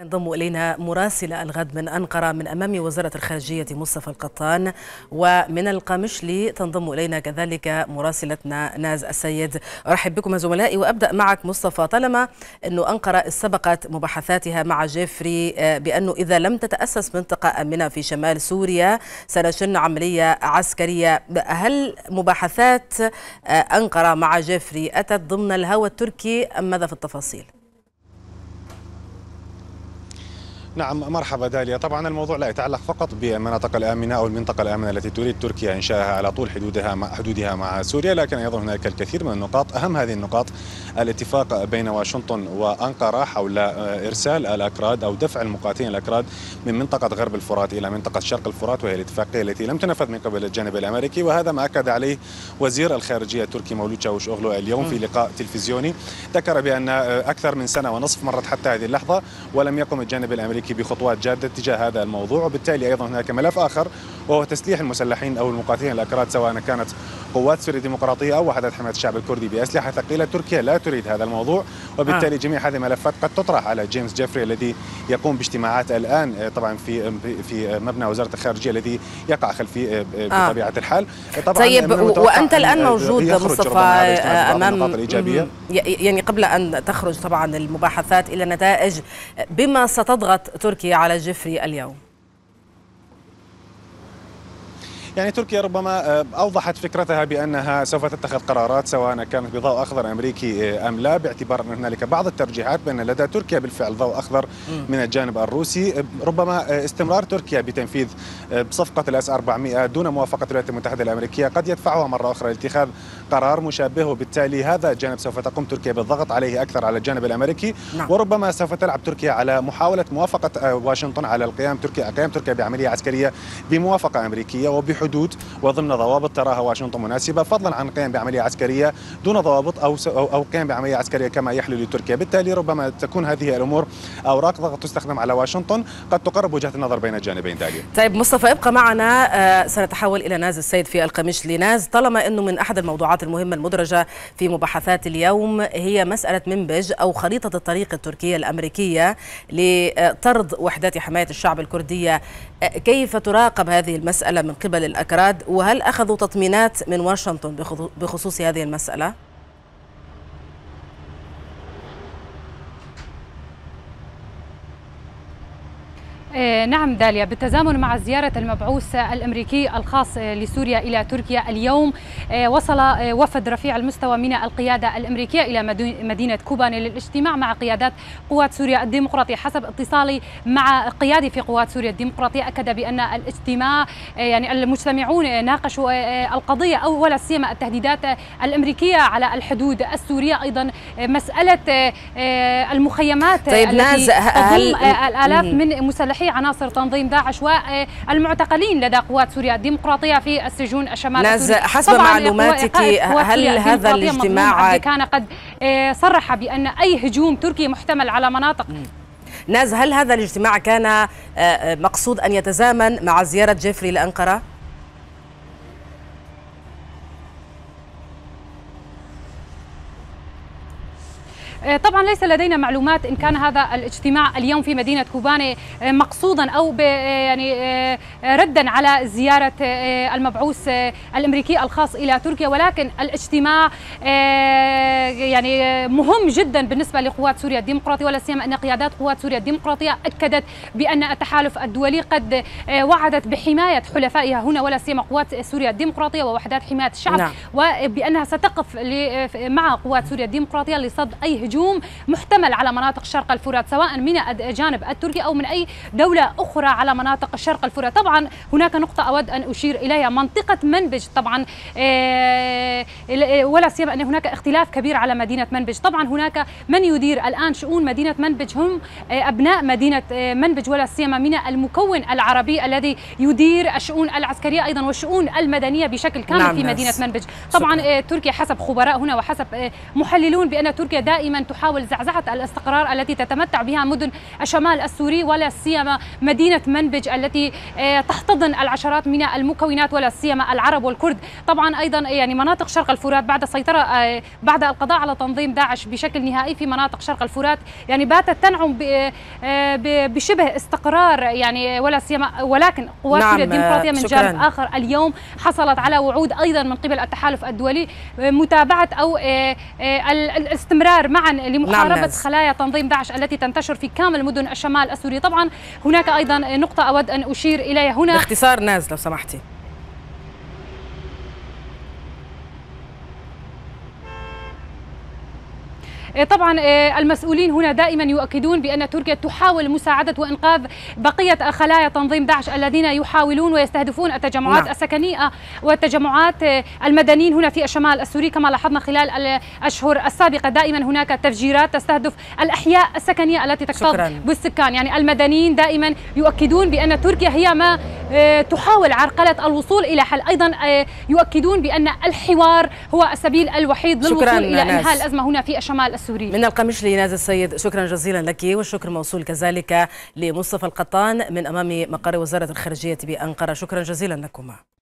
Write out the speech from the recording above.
ينضم إلينا مراسل الغد من أنقرة من أمام وزارة الخارجية مصطفى القطان، ومن القامشلي تنضم إلينا كذلك مراسلتنا ناز السيد. أرحب بكم زملائي وأبدأ معك مصطفى. طالما أنه أنقرة سبقت مباحثاتها مع جيفري بأنه إذا لم تتأسس منطقة آمنة في شمال سوريا سنشن عملية عسكرية، هل مباحثات أنقرة مع جيفري أتت ضمن الهوى التركي أم ماذا في التفاصيل؟ نعم، مرحبا داليا. طبعا الموضوع لا يتعلق فقط بالمناطق الآمنة أو المنطقة الآمنة التي تريد تركيا إنشائها على طول حدودها مع سوريا، لكن أيضا هناك الكثير من النقاط. أهم هذه النقاط الاتفاق بين واشنطن وأنقرة حول إرسال الأكراد أو دفع المقاتلين الأكراد من منطقة غرب الفرات إلى منطقة شرق الفرات، وهي الاتفاقية التي لم تنفذ من قبل الجانب الأمريكي، وهذا ما أكد عليه وزير الخارجية التركي مولود چاوشوغلو اليوم في لقاء تلفزيوني. ذكر بأن أكثر من سنة ونصف مرت حتى هذه اللحظة ولم يقم الجانب الأمريكي بخطوات جادة تجاه هذا الموضوع، وبالتالي أيضا هناك ملف آخر وهو تسليح المسلحين أو المقاتلين الأكراد، سواء كانت قوات سوريا الديمقراطية أو وحدات حماية الشعب الكردي بأسلحة ثقيلة. تركيا لا تريد هذا الموضوع، وبالتالي جميع هذه الملفات قد تطرح على جيمس جيفري الذي يقوم باجتماعات الآن طبعا في مبنى وزارة الخارجية الذي يقع خلفي بطبيعة الحال. طبعا طيب، وأنت الآن موجود مصطفى أمام يعني قبل أن تخرج طبعا المباحثات إلى نتائج، بما ستضغط تركيا على جيفري اليوم؟ يعني تركيا ربما أوضحت فكرتها بأنها سوف تتخذ قرارات سواء كانت بضوء أخضر أمريكي أم لا، باعتبار أن هنالك بعض الترجيحات بأن لدى تركيا بالفعل ضوء أخضر من الجانب الروسي. ربما استمرار تركيا بتنفيذ صفقة الأس 400 دون موافقة الولايات المتحدة الأمريكية قد يدفعها مرة أخرى لاتخاذ قرار مشابه، وبالتالي هذا الجانب سوف تقوم تركيا بالضغط عليه أكثر على الجانب الأمريكي. وربما سوف تلعب تركيا على محاولة موافقة واشنطن على قيام تركيا بعملية عسكرية بموافقة أمريكية وبحدود وضمن ضوابط تراها واشنطن مناسبة، فضلا عن القيام بعملية عسكرية دون ضوابط أو قيام بعملية عسكرية كما يحلو لتركيا. بالتالي ربما تكون هذه الأمور أوراق ضغط تستخدم على واشنطن قد تقرب وجهة النظر بين الجانبين. داليا. طيب مصطفى، ابقى معنا. سنتحول إلى ناز السيد في القامشلي. ناز، طالما أنه من أحد الموضوعات المهمة المدرجة في مباحثات اليوم هي مسألة منبج أو خريطة الطريق التركية الأمريكية لطرد وحدات حماية الشعب الكردية، كيف تراقب هذه المسألة من قبل الأكراد، وهل أخذوا تطمينات من واشنطن بخصوص هذه المسألة؟ نعم داليا، بالتزامن مع زيارة المبعوث الأمريكي الخاص لسوريا إلى تركيا اليوم، وصل وفد رفيع المستوى من القيادة الأمريكية إلى مدينة كوباني للاجتماع مع قيادات قوات سوريا الديمقراطية. حسب اتصالي مع قيادي في قوات سوريا الديمقراطية أكد بأن الاجتماع يعني المجتمعون ناقشوا القضية أو ولا سيما التهديدات الأمريكية على الحدود السورية، أيضا مسألة المخيمات طيب التي تضم الآلاف من مسلحين عناصر تنظيم داعش والمعتقلين لدى قوات سوريا الديمقراطية في السجون الشمال السوري. حسب معلوماتك هل هذا الاجتماع كان قد صرح بأن أي هجوم تركي محتمل على مناطق ناز، هل هذا الاجتماع كان مقصود أن يتزامن مع زيارة جيفري لأنقرة؟ طبعا ليس لدينا معلومات إن كان هذا الاجتماع اليوم في مدينة كوباني مقصودا أو يعني ردا على زيارة المبعوث الأمريكي الخاص إلى تركيا، ولكن الاجتماع يعني مهم جدا بالنسبة لقوات سوريا الديمقراطية، ولا سيما أن قيادات قوات سوريا الديمقراطية أكدت بأن التحالف الدولي قد وعدت بحماية حلفائها هنا ولا سيما قوات سوريا الديمقراطية ووحدات حماية الشعب، وبأنها ستقف مع قوات سوريا الديمقراطية لصد أي هجوم محتمل على مناطق شرق الفرات سواء من الجانب التركي أو من أي دولة أخرى على مناطق شرق الفرات. طبعا هناك نقطة أود أن أشير إليها، منطقة منبج طبعا ولا سيما أن هناك اختلاف كبير على مدينة منبج. طبعا هناك من يدير الآن شؤون مدينة منبج هم أبناء مدينة منبج ولا سيما من المكون العربي الذي يدير الشؤون العسكرية أيضا والشؤون المدنية بشكل كامل في مدينة منبج. طبعا تركيا حسب خبراء هنا وحسب محللون بأن تركيا دائما تحاول زعزعة الاستقرار التي تتمتع بها مدن الشمال السوري، ولا سيما مدينة منبج التي تحتضن العشرات من المكونات ولا سيما العرب والكرد. طبعا أيضا يعني مناطق شرق الفرات بعد السيطرة بعد القضاء على تنظيم داعش بشكل نهائي في مناطق شرق الفرات يعني باتت تنعم بشبه استقرار يعني ولا سيما، ولكن قوات سوريا الديمقراطية من جانب آخر اليوم حصلت على وعود أيضا من قبل التحالف الدولي متابعة أو الاستمرار معا لمحاربة خلايا تنظيم داعش التي تنتشر في كامل مدن الشمال السوري. طبعا هناك أيضا نقطة أود أن أشير إليها هنا باختصار ناز لو سمحتي. طبعا المسؤولين هنا دائما يؤكدون بأن تركيا تحاول مساعدة وإنقاذ بقية خلايا تنظيم داعش الذين يحاولون ويستهدفون التجمعات السكنية والتجمعات المدنيين هنا في الشمال السوري. كما لاحظنا خلال الأشهر السابقة دائما هناك تفجيرات تستهدف الأحياء السكنية التي تكتظ بالسكان. يعني المدنيين دائما يؤكدون بأن تركيا هي ما تحاول عرقلة الوصول إلى حل. أيضا يؤكدون بأن الحوار هو السبيل الوحيد للوصول إلى إنهاء الأزمة هنا في الشمال السوري. من القمشلي ناز السيد، شكرا جزيلا لك، والشكر موصول كذلك لمصطفى القطان من أمام مقر وزارة الخارجية بأنقرة. شكرا جزيلا لكما.